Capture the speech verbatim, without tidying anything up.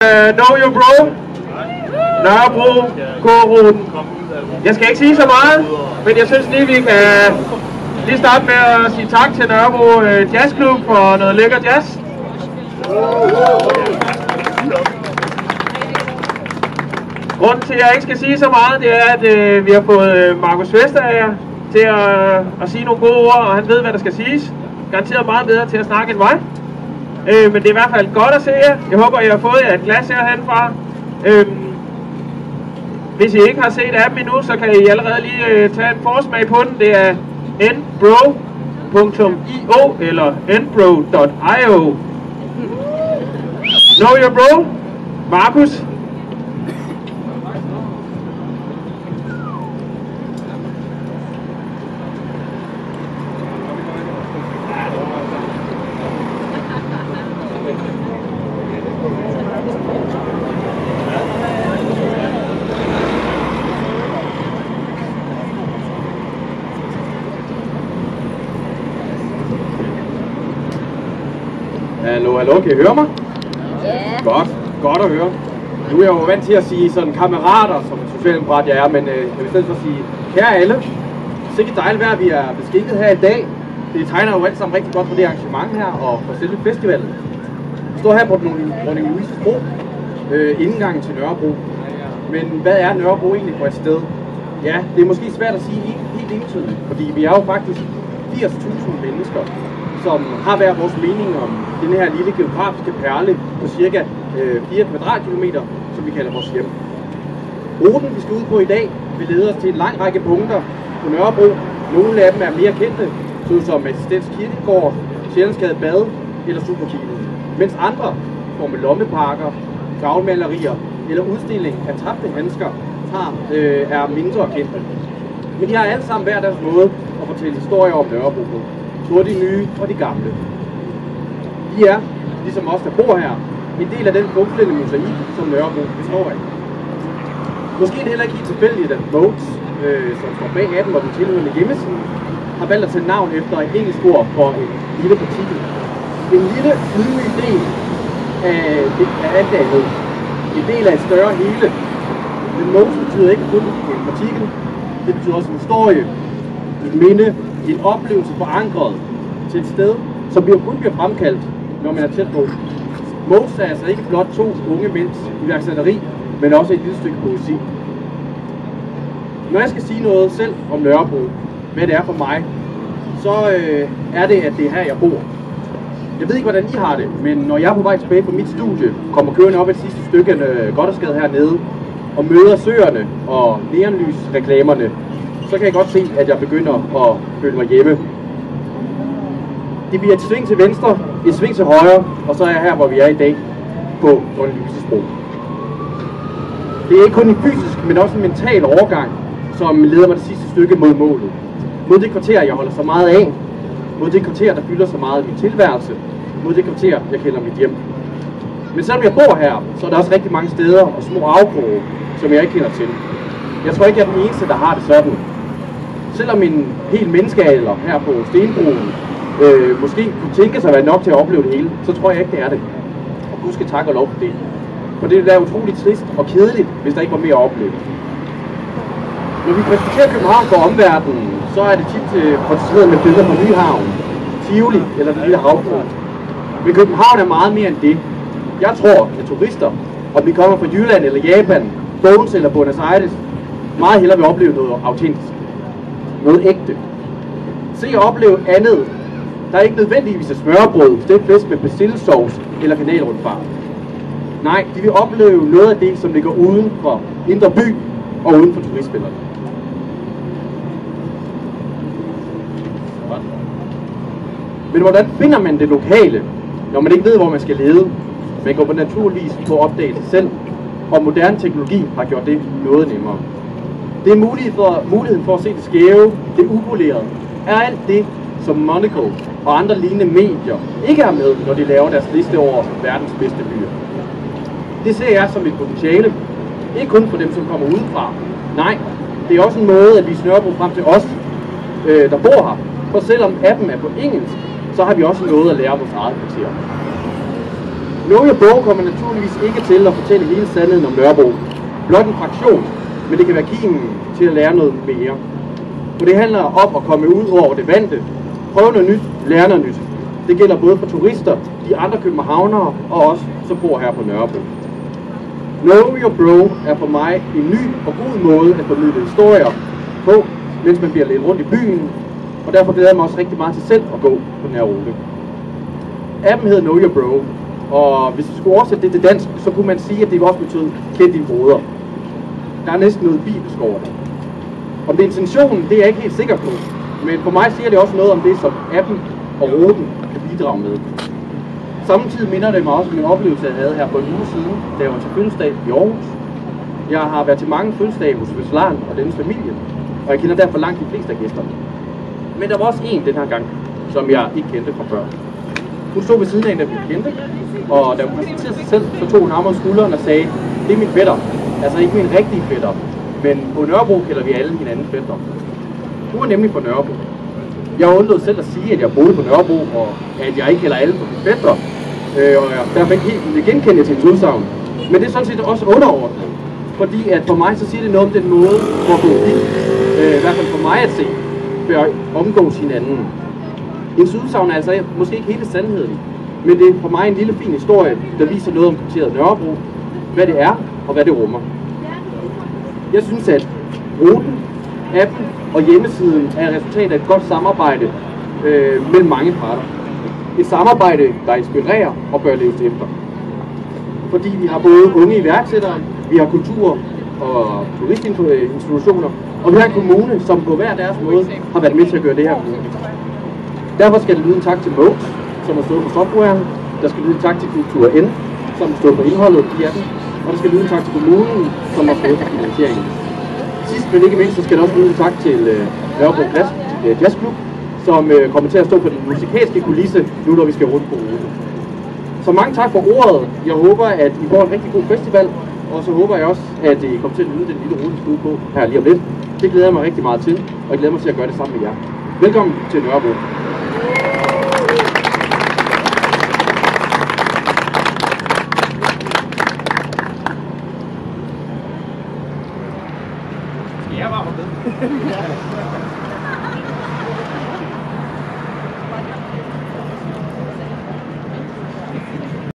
Uh, know your bro? Nørrebro, K-ruten. Jeg skal ikke sige så meget, men jeg synes lige, vi kan lige starte med at sige tak til Nørrebro Jazzklub for noget lækker jazz. Grunden til, at jeg ikke skal sige så meget, det er, at øh, vi har fået Markus Vestager til at, at sige nogle gode ord, og han ved, hvad der skal siges. Garanteret meget bedre til at snakke end mig. Øh, men det er i hvert fald godt at se jer. Jeg håber, I har fået jer et glas herhenfra. Øh, hvis I ikke har set appen endnu, så kan I allerede lige øh, tage en forsmag på den. Det er n bro punktum i o eller n bro punktum i o. Know your bro? Markus? Hallo, hallo, kan I høre mig? Ja. Yeah. Godt, godt at høre. Nu er jeg jo vant til at sige sådan kammerater, som en socialdemokrat jeg er, men øh, jeg vil stedet for sige, kære alle, sikkert dejligt vejr, vi er beskikket her i dag. Det tegner jo alt sammen rigtig godt for det arrangement her, og for selve festivalen. Jeg står her på Dronning Louises Bro, øh, indgangen til Nørrebro. Men hvad er Nørrebro egentlig for et sted? Ja, det er måske svært at sige helt entydigt, fordi vi er jo faktisk firs tusind mennesker, som har hver vores mening om den her lille geografiske perle på cirka øh, fire kvadratkilometer, som vi kalder vores hjem. Ruten, vi skal ud på i dag, vil lede os til en lang række punkter på Nørrebro. Nogle af dem er mere kendte, såsom Assistens Kirkegård, Sjællandsgade Bad eller Superkino. Mens andre, form lommeparker, gavlmalerier eller udstilling af tabte handsker, har, øh, er mindre kendte. Men de har alle sammen hver deres måde at fortælle historier om Nørrebro på. Både de nye og de gamle. De er, ligesom os der bor her, en del af den funktionelle mosaik, som Nørrebro består af. Måske er det heller ikke helt tilfældigt, at Modes, øh, som står bag appen og den tilhørende hjemmeside, har valgt at tage navn efter et engelsk ord for en lille partikel. En lille, ydmyg del af, af alt andet. En del af et større hele. Men Modes betyder ikke kun en partikel, det betyder også en historie, et minde, en oplevelse forankret til et sted, som kun bliver fremkaldt, når man er tæt på. Modes er altså ikke blot to unge mænds iværksætteri, men også et lille stykke poesi. Når jeg skal sige noget selv om Nørrebro, hvad det er for mig, så øh, er det, at det er her, jeg bor. Jeg ved ikke, hvordan I har det, men når jeg er på vej tilbage fra mit studie, kommer kørende op et sidste stykke af Gothersgade hernede, og møder søerne og neonlysreklamerne, så kan jeg godt se, at jeg begynder at føle mig hjemme. Det bliver et sving til venstre, et sving til højre, og så er jeg her, hvor vi er i dag, på Dronning Louises Bro. Det er ikke kun en fysisk, men også en mental overgang, som leder mig det sidste stykke mod målet. Mod det kvarter, jeg holder så meget af. Mod det kvarter, der fylder så meget af min tilværelse. Mod det kvarter, jeg kalder mit hjem. Men selvom jeg bor her, så er der også rigtig mange steder og små afkroge, som jeg ikke kender til. Jeg tror ikke, jeg er den eneste, der har det sådan. Selvom en hel menneskealder her på Stenbroen øh, måske kunne tænke sig at være nok til at opleve det hele, så tror jeg ikke, det er det. Og Gud skal takke og lov for det. For det er utroligt trist og kedeligt, hvis der ikke var mere at opleve. Når vi præsenterer København for omverdenen, så er det tit øh, portrætteret med billeder fra Nyhavn, Tivoli eller den lille havfront. Men København er meget mere end det. Jeg tror, at turister, om vi kommer fra Jylland eller Japan, Bones eller Buenos Aires, meget hellere vil opleve noget autentisk. Noget ægte. Se og opleve andet. Der er ikke nødvendigvis et smørbrød, stegt flæsk med persillesauce eller kanalrundfart. Nej, de vil opleve noget af det, som ligger uden for indre by og uden for turistspillerne. Men hvordan finder man det lokale, når man ikke ved, hvor man skal lede? Man går på naturligvis på opdagelse selv, og moderne teknologi har gjort det noget nemmere. Det er mulighed for, muligheden for at se det skæve, det upolerede, er alt det, som Monocle og andre lignende medier ikke er med, når de laver deres liste over verdens bedste byer. Det ser jeg som et potentiale, ikke kun for dem, som kommer udefra. Nej, det er også en måde at vise Nørrebro frem til os, øh, der bor her. For selvom appen er på engelsk, så har vi også noget at lære vores eget kvarter. Know Your Bro kommer naturligvis ikke til at fortælle hele sandheden om Nørrebro. Blot en fraktion, men det kan være kimen til at lære noget mere. For det handler om at komme ud over det vante, prøve noget nyt, lære noget nyt. Det gælder både for turister, de andre københavnere og os, som bor her på Nørrebro. Know Your Bro er for mig en ny og god måde at formidle historier på, mens man bliver lidt rundt i byen, og derfor glæder jeg mig også rigtig meget til selv at gå på den her rute. Appen hedder Know Your Bro, og hvis vi skulle oversætte det til dansk, så kunne man sige, at det også betød kend dine broder. Der er næsten noget bibelsk over det. Om det er intentionen, det er jeg ikke helt sikker på, men for mig siger det også noget om det, som appen og ruten kan bidrage med. Samtidig minder det mig også om en oplevelse, jeg havde her for en uge siden, da jeg var til fødselsdag i Aarhus. Jeg har været til mange fødselsdage hos fødselaren og dennes familie, og jeg kender derfor langt de fleste af gæsterne. Men der var også en den her gang, som jeg ikke kendte fra før. Hun stod ved siden af en, der vi kendte, og da hun præsenterede sig selv, så tog hun ham om skulderen og sagde, det er min fætter. Altså ikke min rigtige fætter, men på Nørrebro kalder vi alle hinanden fætter. Hun var nemlig fra Nørrebro. Jeg undlod selv at sige, at jeg boede på Nørrebro, og at jeg ikke kalder alle for mine fætter, øh, og jeg derfor ikke helt ville genkende til hendes udsagn. Men det er sådan set også underordnet, fordi at for mig så siger det noget om den måde, hvorpå vi, øh, i hvert fald for mig at se, bør omgås hinanden. Hendes udsagn er altså måske ikke hele sandheden, men det er for mig en lille fin historie, der viser noget om kvarteret Nørrebro, hvad det er og hvad det rummer. Jeg synes, at ruten, appen og hjemmesiden er et resultat af et godt samarbejde øh, mellem mange parter. Et samarbejde, der inspirerer og bør leves efter. Fordi vi har både unge iværksættere, vi har kultur- og turistinstitutioner, og vi har en kommune, som på hver deres måde har været med til at gøre det her muligt. Derfor skal det lyde en tak til Moat, som har stået på softwaren. Der skal lyde en tak til Kultur N, som har stået på indholdet i appen. Og der skal lyde en tak til kommunen, som har stået for finansieringen. Sidst men ikke mindst, så skal der også lyde en tak til øh, Nørrebro Jazz, øh, Jazzklub, som øh, kommer til at stå for den musikalske kulisse, nu når vi skal rundt på rute. Så mange tak for ordet. Jeg håber, at I får en rigtig god festival, og så håber jeg også, at I kommer til at nyde den lille rute, vi skal ud på her lige om lidt. Det glæder jeg mig rigtig meget til, og jeg glæder mig til at gøre det sammen med jer. Velkommen til Nørrebro. Jeg var med.